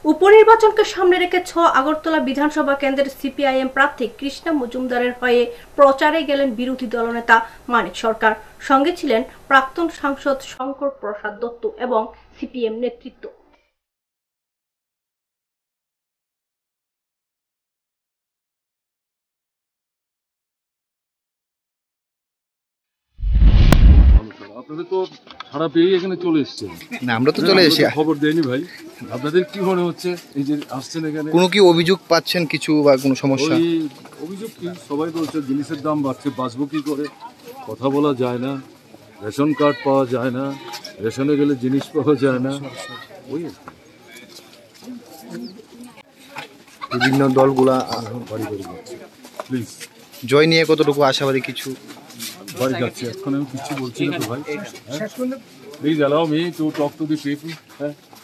উপনির্বাচনকে সামনে রেখে 6 আগরতলা বিধানসভা কেন্দ্রের সিপিআইএম প্রার্থী কৃষ্ণা মজুমদারের হয়ে প্রচারে গেলেন বিরোধী দলনেতা মানিক সরকার। সঙ্গে ছিলেন প্রাক্তন সাংসদ শঙ্কর প্রসাদ দত্ত এবং সিপিএম নেতৃত্ব। আপনাদের তো সারা পেয়ে এখানে চলে এসেছেন। না, আমরা তো চলে এসেছি, খবর দেয়নি ভাই। আপনাদের কি মনে হচ্ছে এই যে আসছেন এখানে? কোনো কি অভিযোগ পাচ্ছেন কিছু বা কোনো সমস্যা? অভিযোগ কি, সবাই বলছে জিনিসের দাম বাড়ছে, বাঁচবো কি করে, কথা বলা যায় না, রেশন কার্ড পাওয়া যায় না, রেশনে গেলে জিনিস পাওয়া যায় না। ওই বিভিন্ন দলগুলা বাড়ি বাড়ি যাচ্ছে। প্লিজ, জয় নিয়ে কতটুকু আশাবাদী? কিছু বাড়ি যাচ্ছে, এখন আমি কিছু বলছি না তো ভাই। Please allow me to talk to the people. হ্যাঁ।